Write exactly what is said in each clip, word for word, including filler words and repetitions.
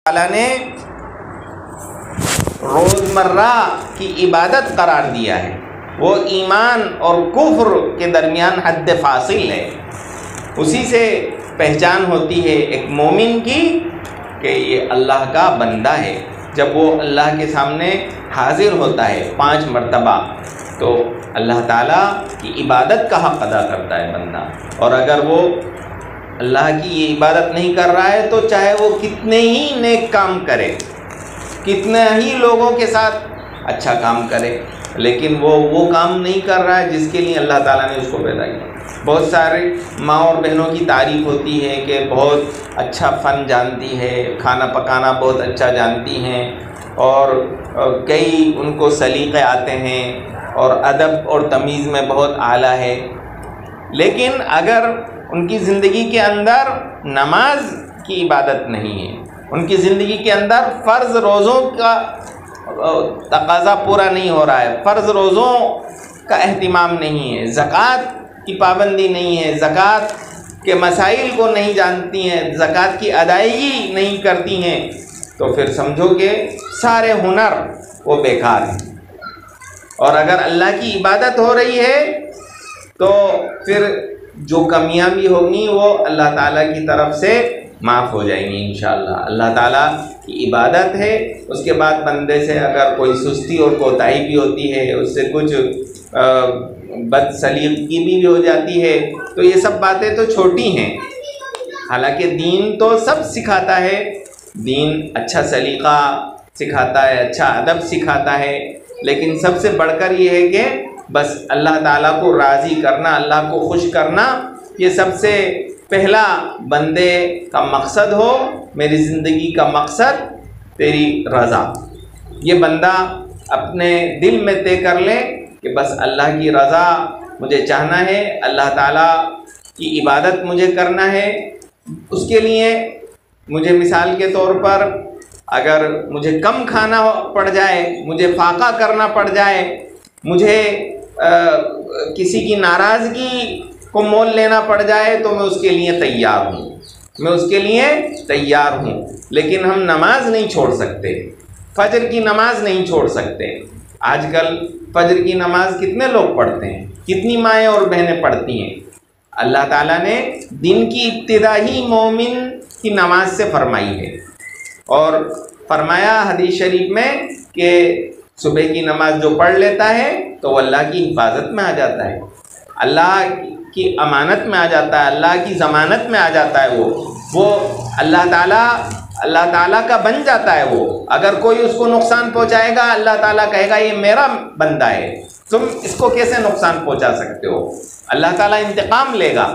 ताला ने रोज़मर्रा की इबादत करार दिया है, वो ईमान और कुफ्र के दरमियान हद फासिल है। उसी से पहचान होती है एक मोमिन की कि ये अल्लाह का बंदा है। जब वो अल्लाह के सामने हाजिर होता है पांच मरतबा, तो अल्लाह ताला की इबादत का हक़ अदा करता है बंदा। और अगर वो अल्लाह की ये इबादत नहीं कर रहा है तो चाहे वो कितने ही नेक काम करे, कितने ही लोगों के साथ अच्छा काम करे, लेकिन वो वो काम नहीं कर रहा है जिसके लिए अल्लाह ताला ने उसको पैदा किया। बहुत सारे माँ और बहनों की तारीफ़ होती है कि बहुत अच्छा फ़न जानती है, खाना पकाना बहुत अच्छा जानती हैं, और कई उनको सलीक़े आते हैं और अदब और तमीज़ में बहुत आला है। लेकिन अगर उनकी ज़िंदगी के अंदर नमाज की इबादत नहीं है, उनकी ज़िंदगी के अंदर फ़र्ज़ रोज़ों का तकाज़ा पूरा नहीं हो रहा है, फ़र्ज़ रोज़ों का एहतिमाम नहीं है, ज़कात की पाबंदी नहीं है, ज़कात के मसाइल को नहीं जानती हैं, ज़कात की अदायगी नहीं करती हैं, तो फिर समझो कि सारे हुनर वो बेकार हैं। और अगर अल्लाह की इबादत हो रही है तो फिर जो कमियां भी होंगी वो अल्लाह ताला की तरफ से माफ़ हो जाएंगी इंशाअल्लाह। अल्लाह ताला की इबादत है, उसके बाद बंदे से अगर कोई सुस्ती और कोताही भी होती है, उससे कुछ बदसलीक़ी भी हो जाती है, तो ये सब बातें तो छोटी हैं। हालांकि दीन तो सब सिखाता है, दीन अच्छा सलीक़ा सिखाता है, अच्छा अदब सिखाता है, लेकिन सबसे बढ़कर ये है कि बस अल्लाह ताला को राज़ी करना, अल्लाह को खुश करना, ये सबसे पहला बंदे का मकसद हो। मेरी ज़िंदगी का मकसद तेरी रज़ा, ये बंदा अपने दिल में तय कर ले कि बस अल्लाह की रज़ा मुझे चाहना है, अल्लाह ताला की इबादत मुझे करना है। उसके लिए मुझे मिसाल के तौर पर अगर मुझे कम खाना पड़ जाए, मुझे फाका करना पड़ जाए, मुझे आ, किसी की नाराज़गी को मोल लेना पड़ जाए, तो मैं उसके लिए तैयार हूँ, मैं उसके लिए तैयार हूँ। लेकिन हम नमाज नहीं छोड़ सकते, फजर की नमाज नहीं छोड़ सकते। आजकल फजर की नमाज कितने लोग पढ़ते हैं, कितनी माएँ और बहनें पढ़ती हैं। अल्लाह ताला ने दिन की इब्तिदा ही मोमिन की नमाज से फरमाई है, और फरमाया हदीस शरीफ में कि सुबह की नमाज जो पढ़ लेता है तो वो अल्लाह की हिफाजत में आ जाता है, अल्लाह की अमानत में आ जाता है, अल्लाह की ज़मानत में आ जाता है। वो वो अल्लाह ताला अल्लाह ताला का बन जाता है। वो अगर कोई उसको नुकसान पहुंचाएगा, अल्लाह ताला कहेगा ये मेरा बंदा है, तुम इसको कैसे नुकसान पहुंचा सकते हो, अल्लाह ताला इंतकाम लेगा।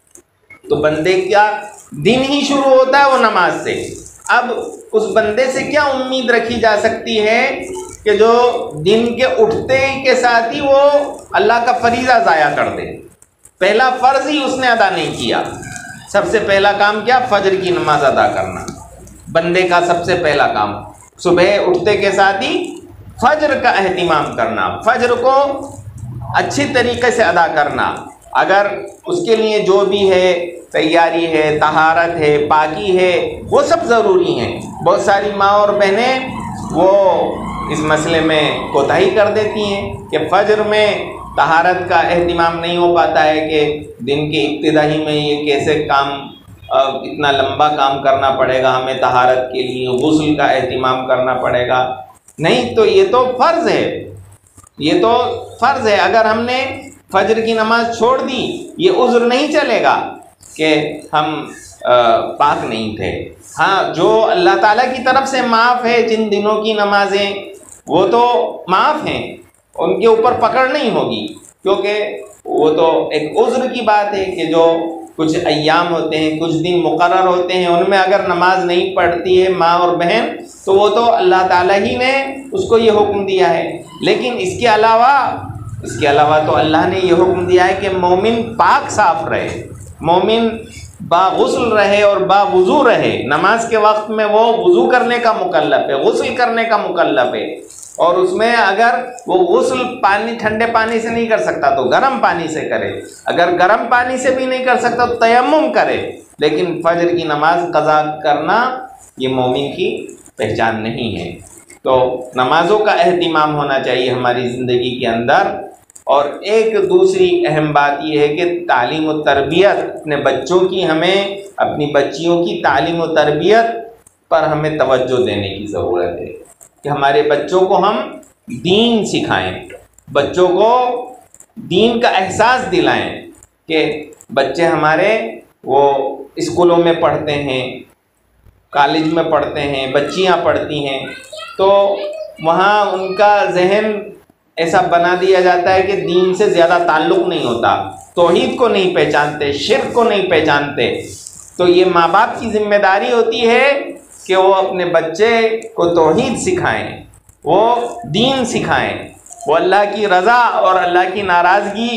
तो बंदे का दिन ही शुरू होता है वो नमाज से। अब उस बंदे से क्या उम्मीद रखी जा सकती है कि जो दिन के उठते के साथ ही वो अल्लाह का फरीज़ा ज़ाया कर दे। पहला फ़र्ज़ ही उसने अदा नहीं किया। सबसे पहला काम क्या? फजर की नमाज अदा करना, बंदे का सबसे पहला काम। सुबह उठते के साथ ही फजर का एहतिमाम करना, फजर को अच्छी तरीके से अदा करना। अगर उसके लिए जो भी है तैयारी है, तहारत है, पाकी है, वो सब ज़रूरी हैं। बहुत सारी माँ और बहनें वो इस मसले में कोताही कर देती हैं कि फ़जर में तहारत का एहतिमाम नहीं हो पाता है कि दिन के इब्तिदा ही में ये कैसे काम, इतना लंबा काम करना पड़ेगा हमें तहारत के लिए, गुस्ल का एहतिमाम करना पड़ेगा। नहीं, तो ये तो फ़र्ज़ है, ये तो फ़र्ज़ है। अगर हमने फजर की नमाज छोड़ दी, ये उज़्र नहीं चलेगा कि हम आ, पाक नहीं थे। हाँ, जो अल्लाह ताला की तरफ से माफ़ है, जिन दिनों की नमाजें वो तो माफ़ हैं, उनके ऊपर पकड़ नहीं होगी, क्योंकि वो तो एक उज़्र की बात है कि जो कुछ अय्याम होते हैं, कुछ दिन मुकर्रर होते हैं, उनमें अगर नमाज नहीं पढ़ती है माँ और बहन, तो वो तो अल्लाह ताला ही ने उसको ये हुक्म दिया है। लेकिन इसके अलावा इसके अलावा तो अल्लाह ने ये हुक्म दिया है कि मोमिन पाक साफ़ रहे, मोमिन बागुस्ल रहे और बावुज़ू रहे। नमाज के वक्त में वो वुज़ू करने का मुकल्लफ है, गुस्ल करने का मुकल्लफ है, और उसमें अगर वो गुस्ल पानी ठंडे पानी से नहीं कर सकता तो गर्म पानी से करे, अगर गर्म पानी से भी नहीं कर सकता तो तयम्मुम करे। लेकिन फजर की नमाज कज़ा करना ये मोमिन की पहचान नहीं है। तो नमाज़ों का एहतिमाम होना चाहिए हमारी ज़िंदगी के अंदर। और एक दूसरी अहम बात यह है कि तालीम व तरबियत, अपने बच्चों की, हमें अपनी बच्चियों की तालीम व तरबियत पर हमें तवज्जो देने की ज़रूरत है कि हमारे बच्चों को हम दीन सिखाएं, बच्चों को दीन का एहसास दिलाएं कि बच्चे हमारे वो स्कूलों में पढ़ते हैं, कॉलेज में पढ़ते हैं, बच्चियां पढ़ती हैं, तो वहाँ उनका जहन ऐसा बना दिया जाता है कि दीन से ज़्यादा ताल्लुक़ नहीं होता, तौहीद को नहीं पहचानते, शिर्क को नहीं पहचानते। तो ये माँ बाप की ज़िम्मेदारी होती है कि वो अपने बच्चे को तौहीद सिखाएं, वो दीन सिखाएं, वो अल्लाह की रज़ा और अल्लाह की नाराज़गी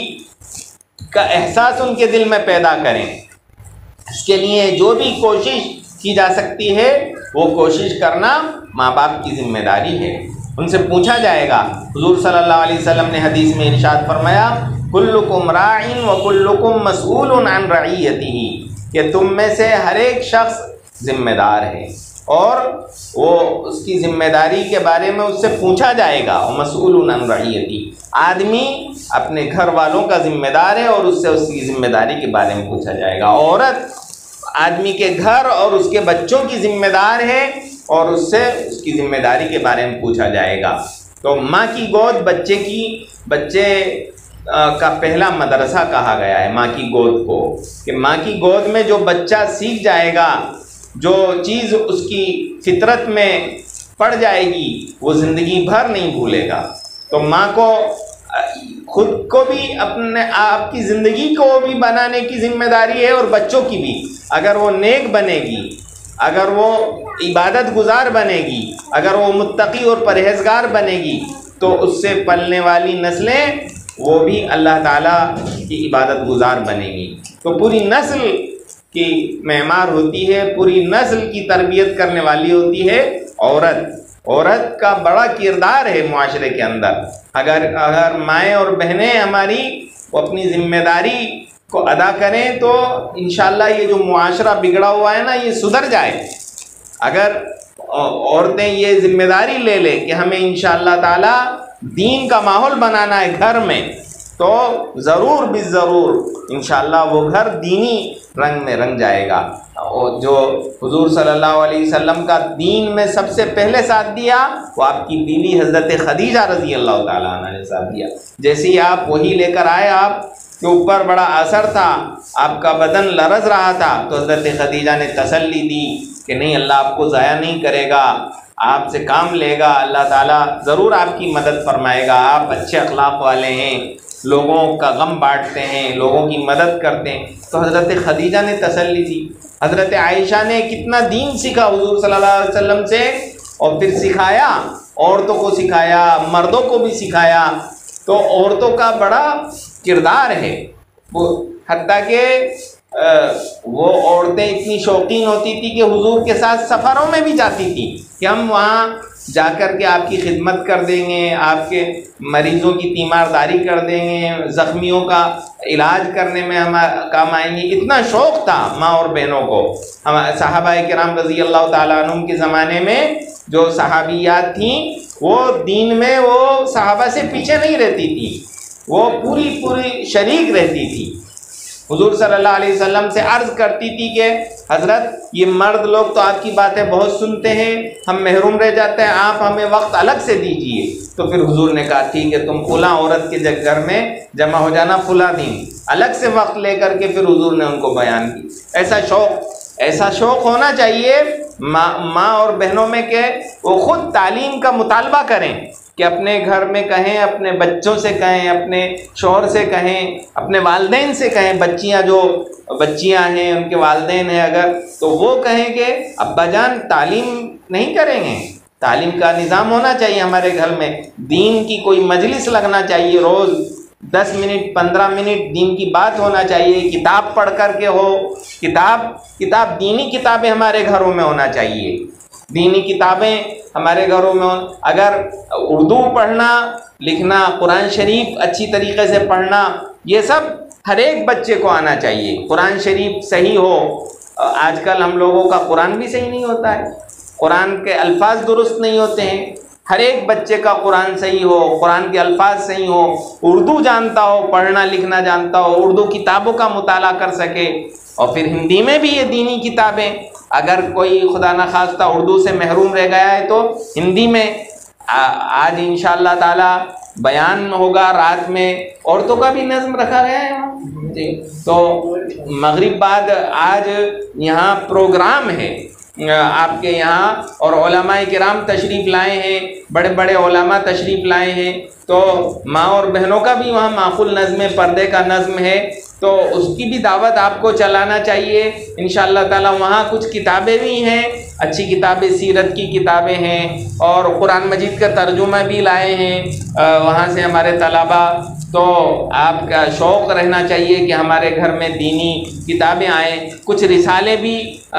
का एहसास उनके दिल में पैदा करें। इसके लिए जो भी कोशिश की जा सकती है वो कोशिश करना माँ बाप की ज़िम्मेदारी है। उनसे पूछा जाएगा। हुज़ूर सल्लल्लाहु अलैहि वसल्लम ने हदीस में इरशाद फरमाया, कुल्लुकुम राइन व कुल्लुकुम मसऊलुन अन रईयतिही, कि तुम में से हर एक शख्स ज़िम्मेदार है और वो उसकी ज़िम्मेदारी के बारे में उससे पूछा जाएगा। और मसऊलुन अन रईयती, आदमी अपने घर वालों का ज़िम्मेदार है और उससे उसकी ज़िम्मेदारी के बारे में पूछा जाएगा। औरत आदमी के घर और उसके बच्चों की ज़िम्मेदार है और उससे उसकी ज़िम्मेदारी के बारे में पूछा जाएगा। तो माँ की गोद बच्चे की बच्चे का पहला मदरसा कहा गया है, माँ की गोद को, कि माँ की गोद में जो बच्चा सीख जाएगा, जो चीज़ उसकी फितरत में पड़ जाएगी, वो ज़िंदगी भर नहीं भूलेगा। तो माँ को खुद को भी, अपने आपकी ज़िंदगी को भी बनाने की ज़िम्मेदारी है और बच्चों की भी। अगर वो नेक बनेगी, अगर वो इबादत गुजार बनेगी, अगर वो मुत्तकी और परहेज़गार बनेगी, तो उससे पलने वाली नस्लें वो भी अल्लाह ताला की इबादत गुजार बनेगी। तो पूरी नस्ल की मेमार होती है, पूरी नस्ल की तरबियत करने वाली होती है औरत। औरत का बड़ा किरदार है मुआशरे के अंदर। अगर अगर माएँ और बहनें हमारी वो अपनी ज़िम्मेदारी को अदा करें तो इंशाअल्लाह ये जो मुआशरा बिगड़ा हुआ है ना, ये सुधर जाए। अगर औरतें ये ज़िम्मेदारी ले लें कि हमें इंशाअल्लाह ताला दीन का माहौल बनाना है घर में, तो ज़रूर भी ज़रूर इंशाअल्लाह वो घर दीनी रंग में रंग जाएगा। और जो हुजूर सल्लल्लाहु अलैहि वसल्लम का दीन में सबसे पहले साथ दिया वो आपकी बीवी हज़रत खदीजा रज़ी अल्लाह ताला अन्हा ने साथ दिया। जैसे ही आप वही लेकर आए, आप के ऊपर बड़ा असर था, आपका बदन लरज़ रहा था, तो हज़रत खदीजा ने तसल्ली दी कि नहीं, अल्लाह आपको ज़ाया नहीं करेगा, आपसे काम लेगा, अल्लाह ताला ज़रूर आपकी मदद फरमाएगा। आप अच्छे अखलाक वाले हैं, लोगों का गम बांटते हैं, लोगों की मदद करते हैं। तो हज़रत खदीजा ने तसल्ली दी। हज़रत आयशा ने कितना दीन सीखा हुज़ूर सल्लल्लाहु अलैहि वसल्लम से, और फिर सिखाया, औरतों को सिखाया, मर्दों को भी सिखाया। तो औरतों का बड़ा किरदार है वो, हत्ता कि वो औरतें इतनी शौकीन होती थी कि हुजूर के साथ सफ़रों में भी जाती थी कि हम वहाँ जाकर के आपकी खिदमत कर देंगे, आपके मरीज़ों की तीमारदारी कर देंगे, ज़ख्मियों का इलाज करने में हम काम आएंगे। इतना शौक़ था माँ और बहनों को। हम सहाबाए किराम रज़ी अल्लाह ताला अन्हुम के ज़माने में जो सहाबियात थीं, वो दीन में वो सहाबा से पीछे नहीं रहती थी, वो पूरी पूरी शरीक रहती थी। हुजूर सल्लल्लाहु अलैहि वसल्लम से अर्ज़ करती थी कि हज़रत, ये मर्द लोग तो आपकी बातें बहुत सुनते हैं, हम महरूम रह जाते हैं, आप हमें वक्त अलग से दीजिए। तो फिर हुजूर ने कहा ठीक है, तुम फुला औरत के घर में जमा हो जाना फुला दिन, अलग से वक्त लेकर के फिर हुजूर ने उनको बयान की। ऐसा शौक़ ऐसा शौक़ होना चाहिए माँ माँ और बहनों में कि वो ख़ुद तालीम का मुतालबा करें, कि अपने घर में कहें, अपने बच्चों से कहें, अपने शौहर से कहें, अपने वालिदैन से कहें। बच्चियां जो बच्चियां हैं, उनके वालिदैन हैं अगर, तो वो कहें कि अब्बा जान तालीम नहीं करेंगे, तालीम का निज़ाम होना चाहिए हमारे घर में, दीन की कोई मजलिस लगना चाहिए, रोज़ दस मिनट पंद्रह मिनट दीन की बात होना चाहिए, किताब पढ़ कर के हो, किताब किताब दीनी किताबें हमारे घरों में होना चाहिए, दीनी किताबें हमारे घरों में। अगर उर्दू पढ़ना लिखना, कुरान शरीफ अच्छी तरीके से पढ़ना, ये सब हर एक बच्चे को आना चाहिए। कुरान शरीफ सही हो, आजकल हम लोगों का कुरान भी सही नहीं होता है, कुरान के अल्फाज दुरुस्त नहीं होते हैं। हर एक बच्चे का कुरान सही हो, कुरान के अल्फाज सही हो, उर्दू जानता हो, पढ़ना लिखना जानता हो, उर्दू किताबों का मुताला कर सके। और फिर हिंदी में भी ये दीनी किताबें, अगर कोई खुदा न खास्ता उर्दू से महरूम रह गया है तो हिंदी में आ, आज इंशाअल्लाह ताला बयान होगा। रात में औरतों का भी नज़्म रखा गया है जी। तो मगरिब बाद आज यहाँ प्रोग्राम है आपके यहाँ, और उलमाए किराम तशरीफ़ लाए हैं, बड़े बड़े उलमा तशरीफ़ लाए हैं। तो माँ और बहनों का भी वहाँ माक़ूल नज़्म पर्दे का नज़्म है, तो उसकी भी दावत आपको चलाना चाहिए इंशाअल्लाह ताला। वहाँ कुछ किताबें भी हैं, अच्छी किताबें, सीरत की किताबें हैं, और कुरान मजीद का तर्जुमा भी लाए हैं वहाँ से हमारे तलबा। तो आपका शौक़ रहना चाहिए कि हमारे घर में दीनी किताबें आएँ। कुछ रिसाले भी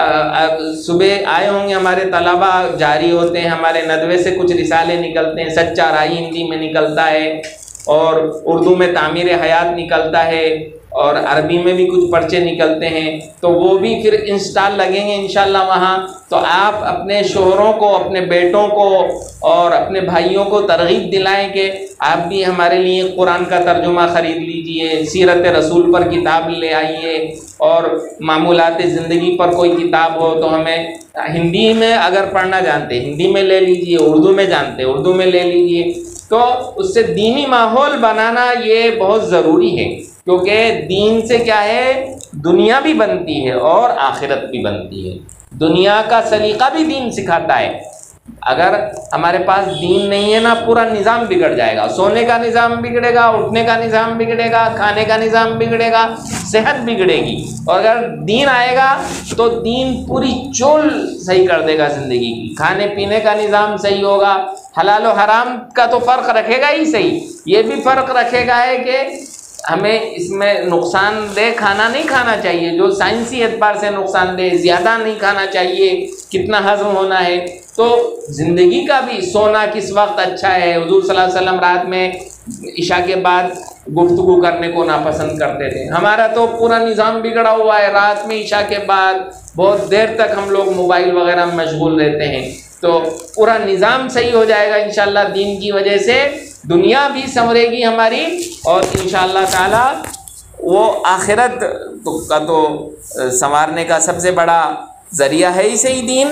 सुबह आए होंगे, हमारे तलबा जारी होते हैं, हमारे नदवे से कुछ रिसाले निकलते हैं। सच्चा राही हिंदी में निकलता है, और उर्दू में तामीर हयात निकलता है, और अरबी में भी कुछ पर्चे निकलते हैं। तो वो भी फिर इंस्टॉल लगेंगे इंशाल्लाह वहाँ। तो आप अपने शोहरों को, अपने बेटों को और अपने भाइयों को तरगीब दिलाएं कि आप भी हमारे लिए कुरान का तर्जुमा ख़रीद लीजिए, सीरत रसूल पर किताब ले आइए, और मामूलात ज़िंदगी पर कोई किताब हो तो हमें हिंदी में अगर पढ़ना जानते हिंदी में ले लीजिए, उर्दू में जानते उर्दू में ले लीजिए। तो उससे दीनी माहौल बनाना ये बहुत ज़रूरी है, क्योंकि दीन से क्या है, दुनिया भी बनती है और आखिरत भी बनती है। दुनिया का सलीका भी दीन सिखाता है। अगर हमारे पास दीन नहीं है ना, पूरा निज़ाम बिगड़ जाएगा। सोने का निज़ाम बिगड़ेगा, उठने का निज़ाम बिगड़ेगा, खाने का निज़ाम बिगड़ेगा, सेहत बिगड़ेगी। और अगर दीन आएगा तो दीन पूरी चोल सही कर देगा ज़िंदगी की। खाने पीने का निज़ाम सही होगा, हलाल और हराम का तो फ़र्क रखेगा ही सही, ये भी फ़र्क रखेगा है कि हमें इसमें नुकसानदेह खाना नहीं खाना चाहिए, जो साइंसी एतबार से नुकसानदेह, ज़्यादा नहीं खाना चाहिए, कितना हज़म होना है। तो ज़िंदगी का भी सोना किस वक्त अच्छा है। हुज़ूर सल्लल्लाहु अलैहि वसल्लम रात में इशा के बाद गुफ्तगू करने को नापसंद करते थे। हमारा तो पूरा निज़ाम बिगड़ा हुआ है, रात में इशा के बाद बहुत देर तक हम लोग मोबाइल वगैरह में मशगूल रहते हैं। तो पूरा निज़ाम सही हो जाएगा इंशाअल्लाह। दीन की वजह से दुनिया भी संवरेगी हमारी, और इंशाअल्लाह ताला वो आखिरत तो का तो संवारने का सबसे बड़ा ज़रिया है ही सही दीन।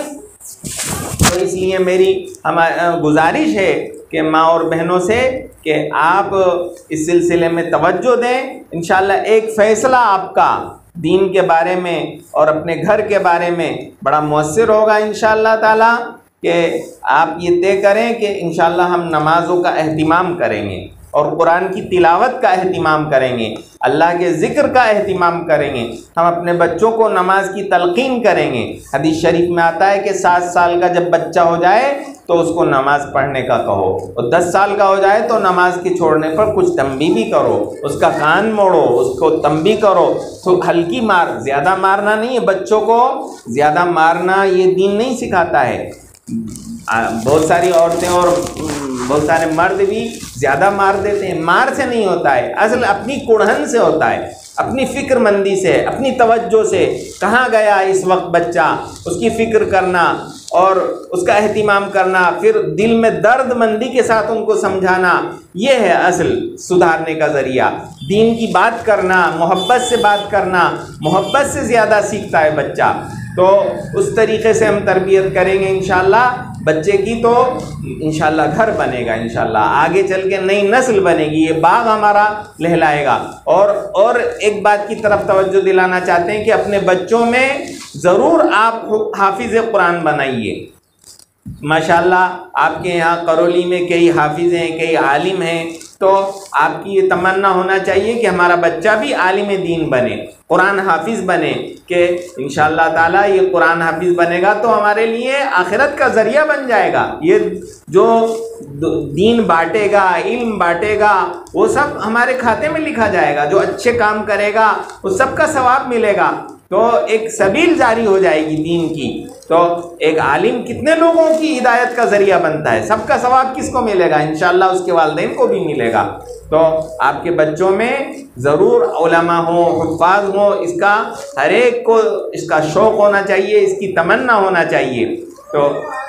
तो इसलिए मेरी हमारी गुजारिश है कि माँ और बहनों से कि आप इस सिलसिले में तवज्जो दें। इंशाअल्लाह एक फ़ैसला आपका दीन के बारे में और अपने घर के बारे में बड़ा मुअस्सिर होगा इंशाअल्लाह ताला, कि आप ये तय करें कि इंशाअल्लाह हम नमाज़ों का एहतिमाम करेंगे, और कुरान की तिलावत का एहतिमाम करेंगे, अल्लाह के ज़िक्र का एहतिमाम करेंगे। हम अपने बच्चों को नमाज की तलक़ीन करेंगे। हदीस शरीफ में आता है कि सात साल का जब बच्चा हो जाए तो उसको नमाज़ पढ़ने का कहो, और दस साल का हो जाए तो नमाज के छोड़ने पर कुछ तंबीह भी करो, उसका कान मोड़ो, उसको तंबीह करो। तो हल्की मार, ज़्यादा मारना नहीं है बच्चों को, ज़्यादा मारना ये दीन नहीं सिखाता है। बहुत सारी औरतें और बहुत सारे मर्द भी ज़्यादा मार देते हैं। मार से नहीं होता है, असल अपनी कुड़हन से होता है, अपनी फ़िक्रमंदी से, अपनी तवज्जो से। कहाँ गया इस वक्त बच्चा, उसकी फ़िक्र करना और उसका एहतिमाम करना, फिर दिल में दर्दमंदी के साथ उनको समझाना, ये है असल सुधारने का ज़रिया। दीन की बात करना, मोहब्बत से बात करना, मोहब्बत से ज़्यादा सीखता है बच्चा। तो उस तरीक़े से हम तरबियत करेंगे इंशाअल्लाह बच्चे की, तो इंशाअल्लाह घर बनेगा, इंशाअल्लाह आगे चल के नई नस्ल बनेगी, ये बाग हमारा लहलाएगा। और और एक बात की तरफ तवज्जो दिलाना चाहते हैं कि अपने बच्चों में ज़रूर आप हाफिज़ कुरान बनाइए। माशाअल्लाह आपके यहाँ करौली में कई हाफिज़ हैं, कई आलिम हैं, तो आपकी ये तमन्ना होना चाहिए कि हमारा बच्चा भी आलिम दीन बने, कुरान हाफिज़ बने, कि इंशाअल्लाह ताला ये कुरान हाफिज़ बनेगा तो हमारे लिए आखिरत का ज़रिया बन जाएगा। ये जो दीन बांटेगा, इल्म बांटेगा, वो सब हमारे खाते में लिखा जाएगा। जो अच्छे काम करेगा उस सब का सवाब मिलेगा, तो एक सबील जारी हो जाएगी दीन की। तो एक आलिम कितने लोगों की हिदायत का ज़रिया बनता है, सबका सवाब किसको मिलेगा? इंशाअल्लाह उसके वालिदैन को भी मिलेगा। तो आपके बच्चों में ज़रूर उलमा हो, हुफ़्फ़ाज़ हो, इसका हर एक को इसका शौक़ होना चाहिए, इसकी तमन्ना होना चाहिए। तो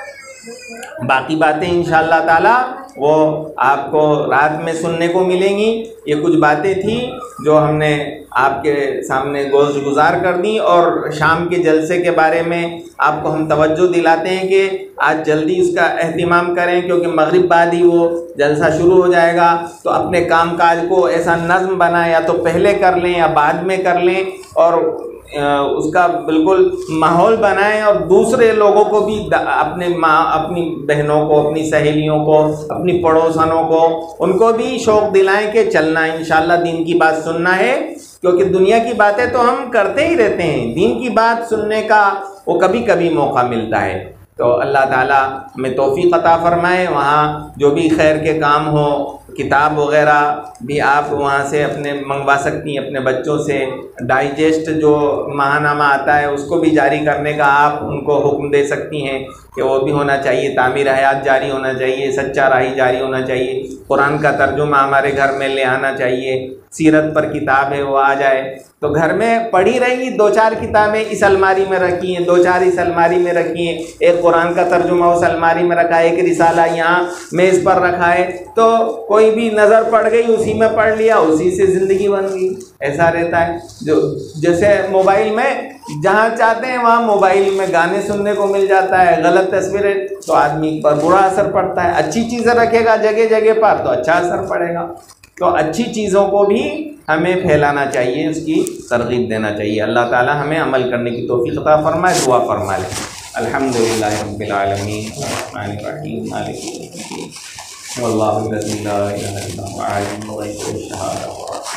बाकी बातें इंशाअल्लाह ताला वो आपको रात में सुनने को मिलेंगी। ये कुछ बातें थी जो हमने आपके सामने गोश गुजार कर दी, और शाम के जलसे के बारे में आपको हम तवज्जो दिलाते हैं कि आज जल्दी उसका एहतिमाम करें, क्योंकि मगरिब बाद ही वो जलसा शुरू हो जाएगा। तो अपने काम काज को ऐसा नज़्म बनाएं, या तो पहले कर लें या बाद में कर लें, और उसका बिल्कुल माहौल बनाएं, और दूसरे लोगों को भी अपने माँ अपनी बहनों को, अपनी सहेलियों को, अपनी पड़ोसनों को, उनको भी शौक़ दिलाएं कि चलना इंशाअल्लाह दीन की बात सुनना है, क्योंकि दुनिया की बातें तो हम करते ही रहते हैं, दीन की बात सुनने का वो कभी कभी मौका मिलता है। तो अल्लाह ताला में तौफीक अता फरमाए। वहाँ जो भी खैर के काम हो, किताब वग़ैरह भी आप वहाँ से अपने मंगवा सकती हैं अपने बच्चों से। डाइजेस्ट जो माहनामा आता है उसको भी जारी करने का आप उनको हुक्म दे सकती हैं कि वो भी होना चाहिए। तामीर हयात जारी होना चाहिए, सच्चा राही जारी होना चाहिए, कुरान का तर्जुमा हमारे घर में ले आना चाहिए, सीरत पर किताब है वो आ जाए। तो घर में पढ़ी रहेंगी, दो चार किताबें इस अलमारी में रखी हैं, दो चार इस अलमारी में रखी हैं, एक कुरान का तर्जुमा उस अलमारी में रखा है, एक रिसाला यहाँ मेज़ पर रखा है, तो कोई भी नज़र पड़ गई उसी में पढ़ लिया, उसी से ज़िंदगी बन गई। ऐसा रहता है। जो जैसे मोबाइल में जहाँ चाहते हैं वहाँ मोबाइल में गाने सुनने को मिल जाता है, गलत तस्वीरें, तो आदमी पर बुरा असर पड़ता है। अच्छी चीज़ें रखेगा जगह जगह पर तो अच्छा असर पड़ेगा। तो अच्छी चीज़ों को भी हमें फैलाना चाहिए, उसकी तरगीब देना चाहिए। अल्लाह ताला हमें अमल करने की तौफीक अता फरमाए। दुआ फरमा लें। अल्हम्दुलिल्लाहि रब्बिल आलमीन अर्रहमानिर रहीम मालिकि यौमिद्दीन वल्लाहु लज़ी ला इलाहा इल्ला हुवा आलिमुल ग़ैबि वश्शहादा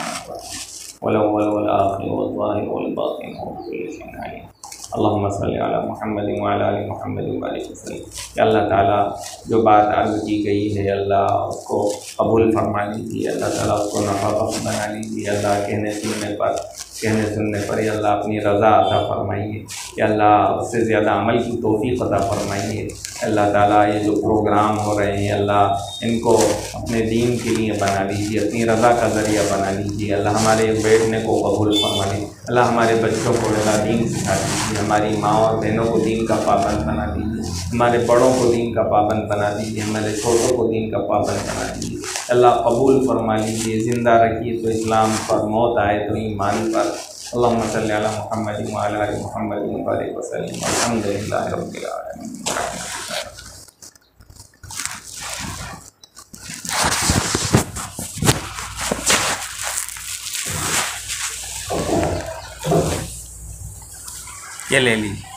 वल अव्वल वल आखिर वल ज़ाहिर वल बातिन व कुल्लु शैइन अलीम। अल्लाहुम्मा सल्लि अला मुहम्मद व अला आलि मुहम्मद व बारिक वसल्लम। अल्लाह ताला जो बात अर्ज़ की गई है अल्लाह उसको कबूल फरमा लीजिए, अल्लाह ताला उसको नफ़ा बख्श बना लीजिए। अल्लाह कहने सुनने पर कहने सुनने पर अल्लाह अपनी रज़ा अता फरमाइए, कि अल्लाह उससे ज़्यादा अमल की तौफ़ीक़ अता फरमाइए। अल्लाह ताला ये जो प्रोग्राम हो रहे हैं अल्लाह इनको अपने दीन के लिए बना लीजिए, अपनी रज़ा का ज़रिया बना लीजिए। अल्लाह हमारे बैठने को कबूल फरमा लीजिए। अल्लाह हमारे बच्चों को अल्लाह दीन सिखा दीजिए, हमारी माँ और बहनों को दीन का पाबंद बना दीजिए, हमारे बड़ों को दीन का पाबंद बना दीजिए, हमारे छोटों को दीन का पाबंद बना दीजिए। अल्लाह कबूल फरमा लीजिए। ज़िंदा रखिए तो इस्लाम पर, मौत आए तो ईमान पर। अल्लाहुम्मा सल्लि अला मुहम्मद व अला आलि मुहम्मद व बारिक वसल्लम। अल्हम्दुलिल्लाहि रब्बिल आलमीन। ये ले लीजिए।